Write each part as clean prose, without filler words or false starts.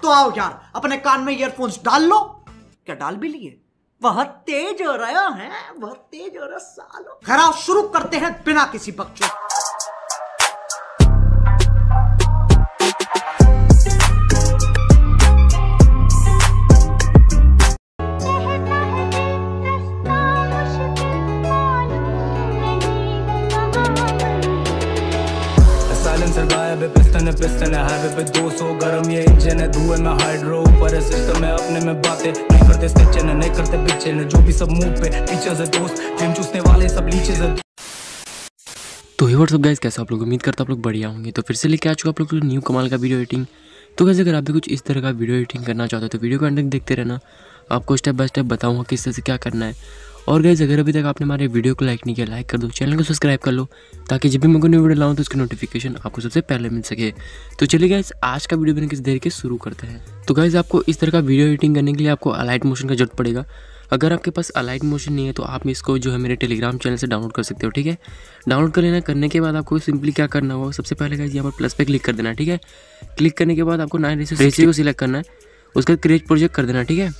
तो आओ यार, अपने कान में ईयरफोन्स डाल लो। क्या डाल भी लिए? बहुत तेज हो रहा है, बहुत तेज हो रहा सालो। खैर शुरू करते हैं बिना किसी बकचोद। पिस्टन है हाईवे पे 200 गरम ये इंजन है, धुएं में हाइड्रो ऊपर है सिस्टम है, अपने में बातें नहीं करते स्टिचन है, नहीं करते पिक्चर है, जो भी सब मुंह पे फीचर्स है दोस्त, ड्रीम चूसने वाले सब लीचेस है। तो हे व्हाट्सअप गाइस, कैसे आप लोग? उम्मीद करता आप लोग बढ़िया होंगे। तो फिर से लेके आ चुका आप लोग न्यू कमाल का वीडियो एडिटिंग। तो गाइस अगर आप भी कुछ इस तरह का वीडियो एडिटिंग करना चाहते हो तो वीडियो को अंत तक देखते रहना, आपको स्टेप बाय स्टेप बताऊंगा किस तरह से क्या करना है। और गाइस अगर अभी तक आपने हमारे वीडियो को लाइक नहीं किया, लाइक कर दो, चैनल को सब्सक्राइब कर लो, ताकि जब भी मैं कोई न्यू वीडियो लाऊं तो उसकी नोटिफिकेशन आपको सबसे पहले मिल सके। तो चलिए गाइस आज का वीडियो बिना किसी देर के शुरू करते हैं। तो गाइस आपको इस तरह का वीडियो एडिटिंग करने के लिए आपको अलाइट मोशन का जरूरत पड़ेगा। अगर आपके पास अलाइट मोशन नहीं है तो आप इसको जो है मेरे टेलीग्राम चैनल से डाउनलोड कर सकते हो, ठीक है। डाउनलोड कर लेना। करने के बाद आपको सिंपली क्या करना होगा, सबसे पहले गाइस यहाँ पर प्लस पे क्लिक कर देना, ठीक है। क्लिक करने के बाद आपको 960 को सिलेक्ट करना है, उसके बाद क्रिएट प्रोजेक्ट कर देना, ठीक है।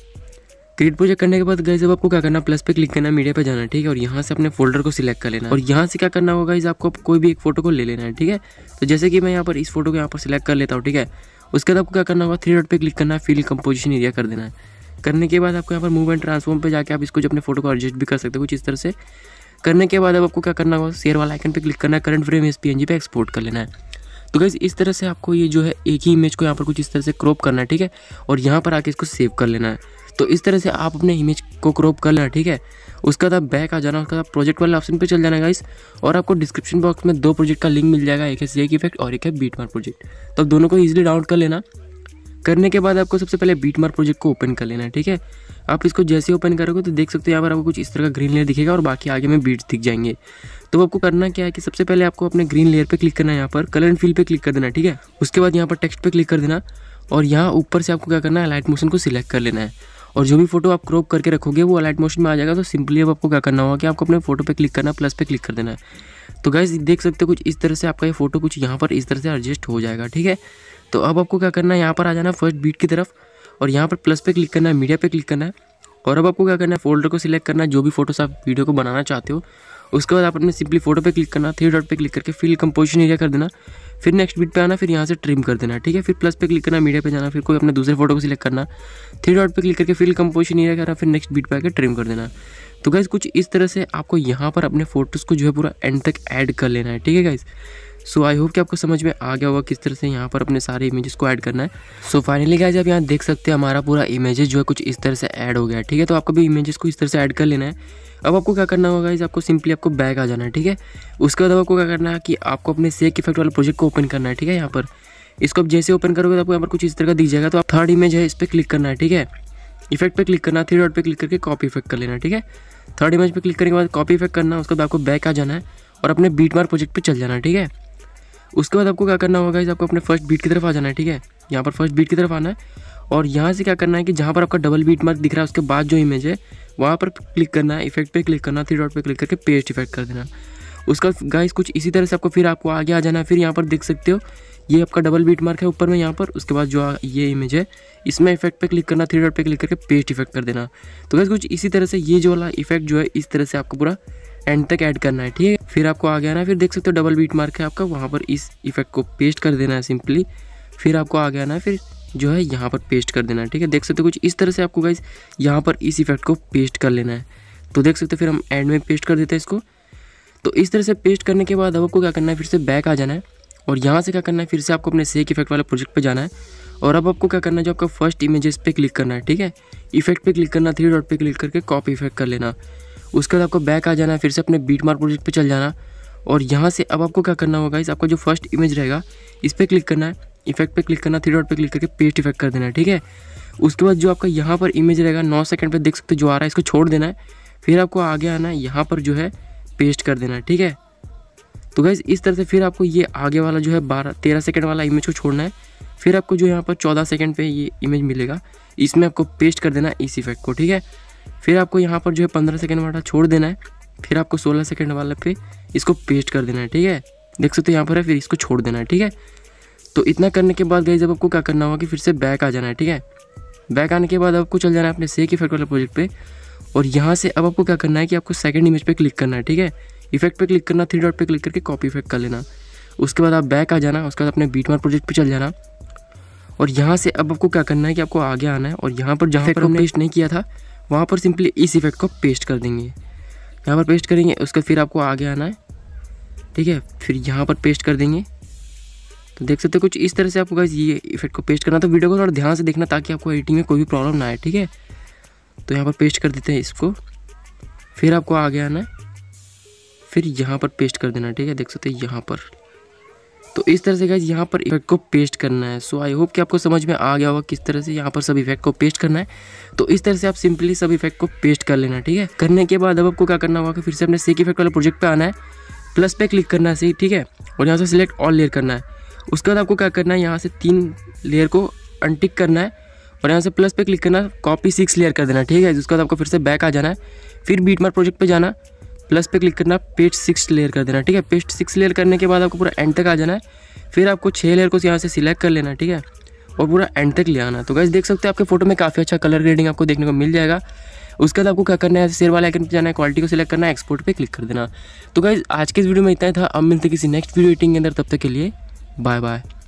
क्रिएट प्रोजेक्ट करने के बाद गाइस अब आपको क्या करना, प्लस पे क्लिक करना, मीडिया पे जाना, ठीक है। और यहाँ से अपने फोल्डर को सिलेक्ट कर लेना और यहाँ से क्या करना होगा गाइस, आपको कोई भी एक फोटो को ले लेना है, ठीक है। तो जैसे कि मैं यहाँ पर इस फोटो को यहाँ पर सिलेक्ट कर लेता हूँ, ठीक है। उसके बाद आपको क्या करना होगा, 3 डॉट पे क्लिक करना है, फिल कंपोजिशन एरिया कर देना है। करने के बाद आपको यहाँ पर मूव एंड ट्रांसफॉर्म पे जाके आप इसको जो अपने फोटो को एडजस्ट भी कर सकते हो कुछ इस तरह से। करने के बाद अब आपको क्या करना होगा, शेयर वाला आइकन पे क्लिक करना है, करंट फ्रेम SPNG पे एक्सपोर्ट कर लेना है। तो गाइस इस तरह से आपको ये जो है एक ही इमेज को यहाँ पर कुछ इस तरह से क्रॉप करना है, ठीक है। और यहाँ पर आके इसको सेव कर लेना है। तो इस तरह से आप अपने इमेज को क्रॉप कर लेना, ठीक है। उसके बाद आप बैक आ जाना, उसके बाद प्रोजेक्ट वाले ऑप्शन पे चल जाना गाइस, और आपको डिस्क्रिप्शन बॉक्स में 2 प्रोजेक्ट का लिंक मिल जाएगा, एक है शेक इफेक्ट और एक है बीटमार्क प्रोजेक्ट। तो दोनों को ईजिली डाउनलोड कर लेना। करने के बाद आपको सबसे पहले बीटमार्क प्रोजेक्ट को ओपन कर लेना है, ठीक है। आप इसको जैसे ओपन करोगे तो देख सकते हो यहाँ पर आपको कुछ इस तरह का ग्रीन लेयर दिखेगा और बाकी आगे में बीट्स दिख जाएंगे। तो आपको करना क्या है कि सबसे पहले आपको अपने ग्रीन लेयर पे क्लिक करना है, यहाँ पर कलर एंड फिल पे क्लिक कर देना, ठीक है। उसके बाद यहाँ पर टेक्स्ट पे क्लिक कर देना और यहाँ ऊपर से आपको क्या करना है, लाइट मोशन को सिलेक्ट कर लेना है। और जो भी फोटो आप क्रॉप करके रखोगे वो लाइट मोशन में आ जाएगा। तो सिंपली अब आपको क्या करना होगा कि आपको अपने फोटो पे क्लिक करना, प्लस पे क्लिक कर देना है। तो गाइस देख सकते हो कुछ इस तरह से आपका ये फोटो कुछ यहाँ पर इस तरह से एडजस्ट हो जाएगा, ठीक है। तो अब आपको क्या करना है, यहाँ पर आ जाना फर्स्ट बीट की तरफ और यहाँ पर प्लस पे क्लिक करना है, मीडिया पे क्लिक करना है। और अब आपको क्या करना है, फोल्डर को सिलेक्ट करना है, जो भी फोटोस आप वीडियो को बनाना चाहते हो। उसके बाद आप अपने सिंपली फोटो पे क्लिक करना, 3 डॉट पे क्लिक करके फिल कंपोजिशन एरिया कर देना, फिर नेक्स्ट बीट पे आना, फिर यहाँ से ट्रिम कर देना, ठीक है। फिर प्लस पे क्लिक करना, मीडिया पे जाना, फिर कोई अपने दूसरे फोटो को सिलेक्ट करना, 3 डॉट पे क्लिक करके फिल कंपोजिशन एरिया करना, फिर नेक्स्ट बीट पे आकर ट्रिम कर देना। तो गाइस कुछ इस तरह से आपको यहाँ पर अपने फोटोज़ को जो है पूरा एंड तक ऐड कर लेना है, ठीक है गाइस। सो आई होप कि आपको समझ में आ गया होगा किस तरह से यहाँ पर अपने सारे इमेजेस को ऐड करना है। सो फाइनली गाइस आप यहाँ देख सकते हैं हमारा पूरा इमेजेस जो है कुछ इस तरह से ऐड हो गया है, ठीक है। तो आपको भी इमेजेस को इस तरह से ऐड कर लेना है। अब आपको क्या करना होगा गाइस, आपको सिंपली आपको बैक आ जाना है, ठीक है। उसके बाद आपको क्या करना है कि आपको अपने शेक इफेक्ट वाला प्रोजेक्ट को ओपन करना है, ठीक है। यहाँ पर इसको आप जैसे ओपन करोगे तो आपको यहाँ पर कुछ इस तरह का दिख जाएगा। तो आप थर्ड इमेज है, इस पर क्लिक करना है, ठीक है। इफेक्ट पे क्लिक करना, 3 डॉट पे क्लिक करके कॉपी इफेक्ट कर लेना, ठीक है। थर्ड इमेज पे क्लिक करने के बाद कॉपी इफेक्ट करना, उसके बाद आपको बैक आ जाना है और अपने बीटमार्क प्रोजेक्ट पे चल जाना है, ठीक है। उसके बाद आपको क्या करना होगा गाइस, आपको अपने फर्स्ट बीट की तरफ आ जाना है, ठीक है। यहाँ पर फर्स्ट बीट की तरफ आना है और यहाँ से क्या करना है कि जहाँ पर आपका डबल बीट मार्क दिख रहा है उसके बाद जो इमेज है वहाँ पर क्लिक करना है, इफेक्ट पे क्लिक करना, 3 डॉट पे क्लिक करके पेस्ट इफेक्ट कर देना। उसका गाइस कुछ इसी तरह से आपको फिर आपको आगे आ जाना है। फिर यहाँ पर देख सकते हो ये आपका डबल बीट मार्क है ऊपर में यहाँ पर। उसके बाद जो ये इमेज है इसमें इफेक्ट पे क्लिक करना, 3 डॉट पे क्लिक करके पेस्ट इफेक्ट कर देना। तो गाइस कुछ इसी तरह से ये जो वाला इफेक्ट जो है इस तरह से आपको पूरा एंड तक ऐड करना है, ठीक है। फिर आपको आ गया ना, फिर देख सकते हो डबल बीट मार्क है आपका, वहाँ पर इस इफेक्ट को पेस्ट कर देना है सिंपली। फिर आपको आ गया ना, फिर जो है यहाँ पर पेस्ट कर देना है, ठीक है। देख सकते हो कुछ इस तरह से आपको गाइस यहाँ पर इस इफेक्ट को पेस्ट कर लेना है। तो देख सकते हो फिर हम एंड में पेस्ट कर देते हैं इसको। तो इस तरह से पेस्ट करने के बाद अब आपको क्या करना है, फिर से बैक आ जाना है और यहाँ से क्या करना है, फिर से आपको अपने शेक इफेक्ट वाले प्रोजेक्ट पे जाना है। और अब आपको क्या करना है, जो आपका फर्स्ट इमेजेस पे क्लिक करना है, ठीक है। इफेक्ट पे क्लिक करना, 3 डॉट पे क्लिक करके कॉपी इफेक्ट कर लेना। उसके बाद आपको बैक आ जाना है, फिर से अपने बीटमार्क प्रोजेक्ट पे चल जाना और यहाँ से अब आपको क्या करना होगा, आपका जो फर्स्ट इमेज रहेगा इस पर क्लिक करना है, इफेक्ट पे क्लिक करना, 3 डॉट पे क्लिक करके पेस्ट इफेक्ट कर देना है, ठीक है। उसके बाद जो आपका यहाँ पर इमेज रहेगा 9 सेकंड पे देख सकते हो जो आ रहा है, इसको छोड़ देना है। फिर आपको आगे आना है, यहाँ पर जो है पेस्ट कर देना है, ठीक है। तो गाइस इस तरह से फिर आपको ये आगे वाला जो है 13 सेकंड वाला इमेज को छोड़ना है। फिर आपको जो यहाँ पर 14 सेकंड पे ये इमेज मिलेगा, इसमें आपको पेस्ट कर देना है इस इफेक्ट को, ठीक है। फिर आपको यहाँ पर जो है 15 सेकंड वाला छोड़ देना है। फिर आपको 16 सेकंड वाले पे इसको पेस्ट कर देना है, ठीक है। देख सकते हो यहाँ पर है, फिर इसको छोड़ देना है, ठीक है। तो इतना करने के बाद गाइस अब आपको क्या करना होगा कि फिर से बैक आ जाना है, ठीक है। बैक आने के बाद आपको चल जाना है अपने सेक इफेक्ट वाले प्रोजेक्ट पे, और यहाँ से अब आपको क्या करना है कि आपको सेकंड इमेज पे क्लिक करना है, ठीक है। इफेक्ट पे क्लिक करना, 3 डॉट पे क्लिक करके कॉपी इफेक्ट कर लेना। उसके बाद आप बैक आ जाना, उसके बाद अपने बीटमार्क प्रोजेक्ट पे चल जाना, और यहाँ से अब आपको क्या करना है कि आपको आगे आना है, और यहाँ पर जहाँ पर हमने पेस्ट नहीं किया था वहाँ पर सिंपली इस इफेक्ट को पेस्ट कर देंगे, यहाँ पर पेस्ट करेंगे। उसके फिर आपको आगे आना है, ठीक है, फिर यहाँ पर पेस्ट कर देंगे। तो देख सकते हो कुछ इस तरह से आपको गाइस ये इफेक्ट को पेस्ट करना। तो वीडियो को थोड़ा ध्यान से देखना ताकि आपको एडिटिंग में कोई भी प्रॉब्लम ना आए, ठीक है। तो यहाँ पर पेस्ट कर देते हैं इसको, फिर आपको आगे आना है, फिर यहाँ पर पेस्ट कर देना, ठीक है। देख सकते हैं यहाँ पर। तो इस तरह से गाइस यहाँ पर इफेक्ट को पेस्ट करना है। सो आई होप कि आपको समझ में आ गया होगा किस तरह से यहाँ पर सब इफेक्ट को पेस्ट करना है। तो इस तरह से आप सिंपली सब इफेक्ट को पेस्ट कर लेना, ठीक है। करने के बाद अब आपको क्या करना होगा कि फिर से अपने सेक इफेक्ट वाले प्रोजेक्ट पे आना है, प्लस पे क्लिक करना है, सही, ठीक है, और यहाँ से सिलेक्ट ऑल लेयर करना है। उसके बाद आपको क्या करना है, यहाँ से 3 लेयर को अनटिक करना है, और यहाँ से प्लस पे क्लिक करना, कॉपी 6 लेयर कर देना, ठीक है। उसके बाद आपको फिर से बैक आ जाना है, फिर बीटमार्क प्रोजेक्ट पे जाना, प्लस पे क्लिक करना, पेस्ट 6 लेयर कर देना, ठीक है। पेस्ट 6 लेयर करने के बाद आपको पूरा एंड तक आ जाना है, फिर आपको 6 लेयर को यहाँ से सिलेक्ट कर लेना, ठीक है, और पूरा एंड तक ले आना। तो गाइस देख सकते हैं आपके फोटो में काफ़ी अच्छा कलर ग्रेडिंग आपको देखने को मिल जाएगा। उसके बाद आपको क्या करना है, शेयर वाले आइकन पे जाना है, क्वालिटी को सिलेक्ट करना है, एक्सपोर्ट पे क्लिक कर देना। तो गाइस आज के इस वीडियो में इतना ही था। अब मिलते हैं किसी नेक्स्ट वीडियो एडिटिंग के अंदर, तब तक के लिए बाय बाय।